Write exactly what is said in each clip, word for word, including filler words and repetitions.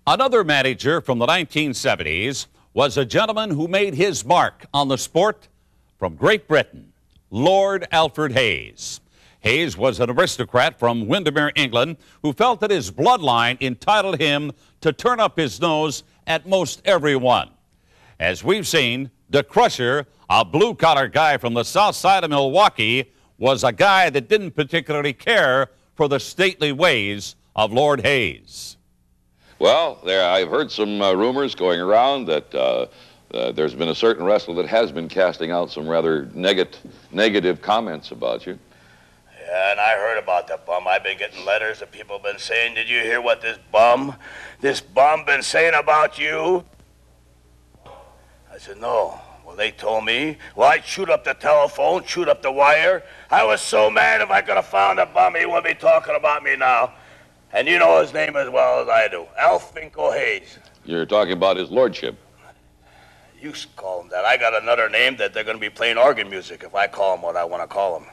Another manager from the nineteen seventies was a gentleman who made his mark on the sport from Great Britain, Lord Alfred Hayes. Hayes was an aristocrat from Windermere, England, who felt that his bloodline entitled him to turn up his nose at most everyone. As we've seen, the Crusher, a blue-collar guy from the south side of Milwaukee, was a guy that didn't particularly care for the stately ways of Lord Hayes. Well, there I've heard some uh, rumors going around that uh, uh, there's been a certain wrestler that has been casting out some rather negat negative comments about you. Yeah, and I heard about that bum. I've been getting letters that people have been saying, did you hear what this bum, this bum been saying about you? I said, no. Well, they told me, well, I'd shoot up the telephone, shoot up the wire. I was so mad if I could have found a bum, he wouldn't be talking about me now. And you know his name as well as I do, Alfred Hayes. You're talking about his lordship. You call him that. I got another name that they're going to be playing organ music if I call him what I want to call him.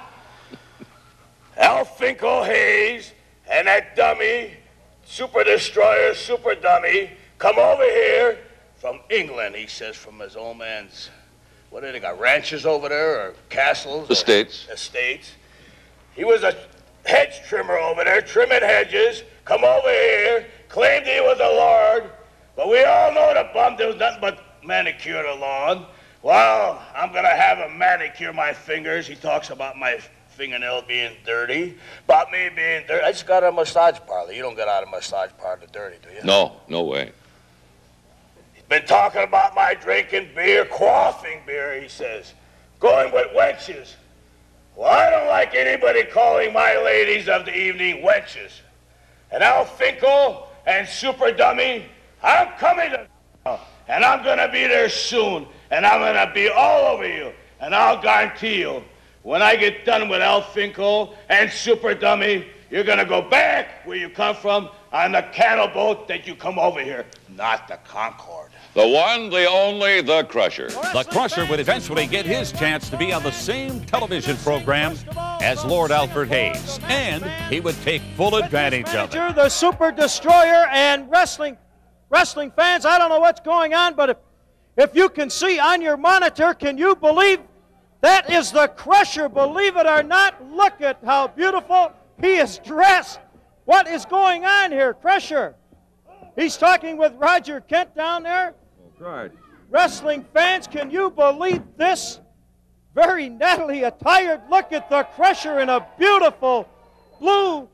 Alfred Hayes and that dummy, Super Destroyer, Super Dummy, come over here from England, he says, from his old man's, what do they got, ranches over there or castles? Estates. Or estates. He was a hedge trimmer over there, trimming hedges, come over here, claimed he was a lord, but we all know the bum there was nothing but manicure the lawn. Well, I'm going to have him manicure my fingers. He talks about my fingernail being dirty, about me being dirty. I just got a massage parlor. You don't get out of a massage parlor dirty, do you? No, no way. He's been talking about my drinking beer, quaffing beer, he says, going with wenches. Well, I don't like anybody calling my ladies of the evening wenches. And Al Finkel and Super Dummy, I'm coming to and I'm going to be there soon, and I'm going to be all over you, and I'll guarantee you, when I get done with Al Finkel and Super Dummy, you're going to go back where you come from on the cattle boat that you come over here, not the Concorde. The one, the only, the Crusher. The Crusher would eventually get his chance to be on the same television program as Lord Alfred Hayes, and he would take full advantage of it. The Super Destroyer and wrestling wrestling fans, I don't know what's going on, but if, if you can see on your monitor, can you believe that is the Crusher? Believe it or not, look at how beautiful he is dressed. What is going on here, Crusher? He's talking with Roger Kent down there. Right. Wrestling fans, can you believe this? Very nattily attired. Look at the Crusher in a beautiful blue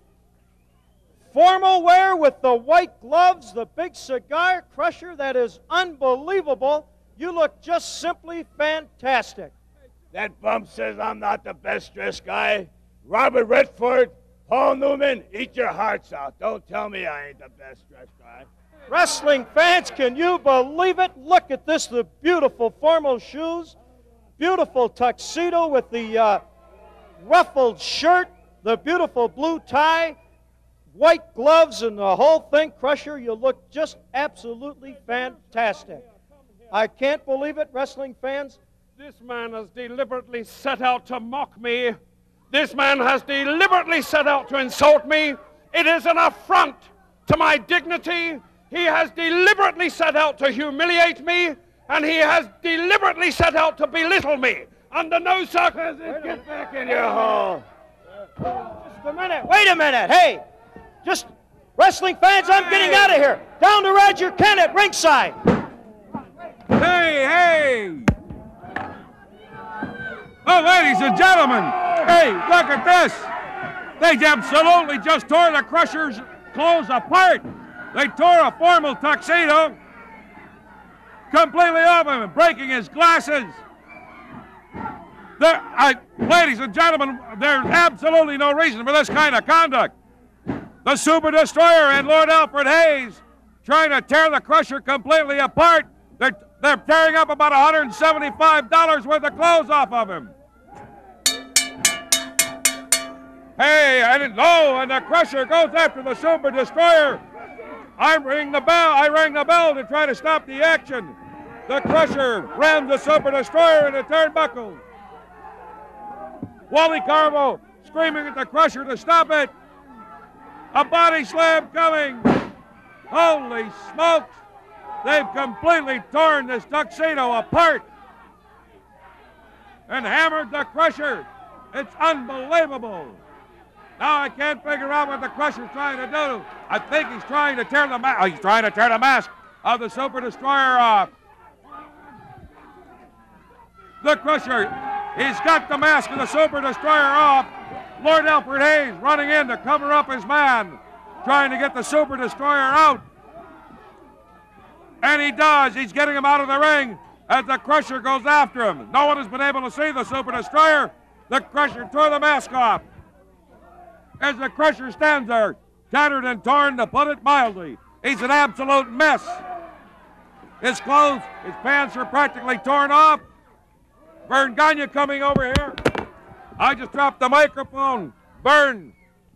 formal wear with the white gloves, the big cigar. Crusher, that is unbelievable. You look just simply fantastic. That bum says I'm not the best dressed guy. Robert Redford, Paul Newman, eat your hearts out. Don't tell me I ain't the best dressed guy. Wrestling fans, can you believe it? Look at this, the beautiful formal shoes, beautiful tuxedo with the uh, ruffled shirt, the beautiful blue tie, white gloves, and the whole thing. Crusher, you look just absolutely fantastic. I can't believe it, wrestling fans. This man has deliberately set out to mock me. This man has deliberately set out to insult me. It is an affront to my dignity. He has deliberately set out to humiliate me, and he has deliberately set out to belittle me. Under no circumstances, get back in your hole. Just a minute. Wait a minute. Hey, just wrestling fans, I'm getting out of here. Down to Roger Kent at ringside. Hey, hey. Oh, ladies and gentlemen, hey, look at this. They absolutely just tore the Crusher's clothes apart. They tore a formal tuxedo completely off of him, breaking his glasses. There, I, ladies and gentlemen, there's absolutely no reason for this kind of conduct. The Super Destroyer and Lord Alfred Hayes trying to tear the Crusher completely apart. They're, they're tearing up about one hundred seventy-five dollars worth of clothes off of him. Hey, I didn't know, and the Crusher goes after the Super Destroyer. I ring the bell. I rang the bell to try to stop the action. The Crusher rammed the Super Destroyer in the turnbuckle. Wally Carvo screaming at the Crusher to stop it. A body slam coming. Holy smokes! They've completely torn this tuxedo apart and hammered the Crusher. It's unbelievable. Now I can't figure out what the Crusher's trying to do. I think he's trying to tear the mask. Oh, he's trying to tear the mask of the Super Destroyer off. The Crusher, he's got the mask of the Super Destroyer off. Lord Alfred Hayes running in to cover up his man, trying to get the Super Destroyer out. And he does. He's getting him out of the ring as the Crusher goes after him. No one has been able to see the Super Destroyer. The Crusher tore the mask off. As the Crusher stands there, tattered and torn, to put it mildly. He's an absolute mess. His clothes, his pants are practically torn off. Vern Gagne coming over here. I just dropped the microphone. Vern.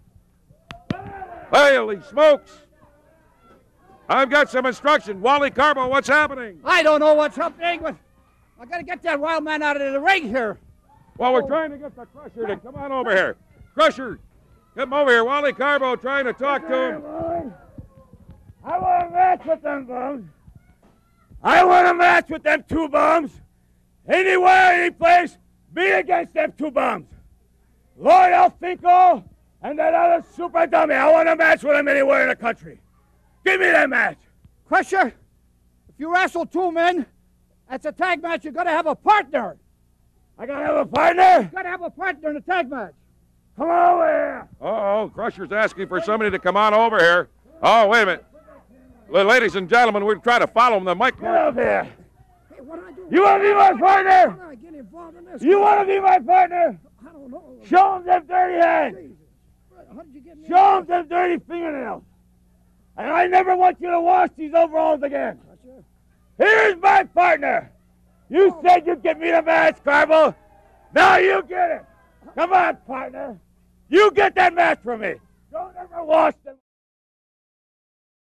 Holy smokes. I've got some instruction. Wally Carbo, what's happening? I don't know what's happening, but I got to get that wild man out of the ring here. Well, we're trying to get the Crusher to come on over here. Crusher, come over here. Wally Carbo trying to talk to him. I want a match with them bums. I want a match with them two bums. Anywhere, any place, me against them two bums. Lord Elfinko and that other super dummy. I want a match with them anywhere in the country. Give me that match. Crusher, if you wrestle two men, that's a tag match. You got to have a partner. I gotta have a partner? You got to have a partner in a tag match. Come on over here. Uh-oh, Crusher's asking for somebody to come on over here. Oh, wait a minute. Ladies and gentlemen, we're trying to follow him. The mic. Get up here. Hey, what do I do? You want to be my partner? How do I get involved in this? You want to be my partner? I don't know. Show him them dirty hands. Jesus. How did you get me? Show him them dirty fingernails. And I never want you to wash these overalls again. Crusher. Here's my partner. You said you'd get me the match, Carbo. Now you get it. Come on, partner. You get that match for me. Don't ever wash them.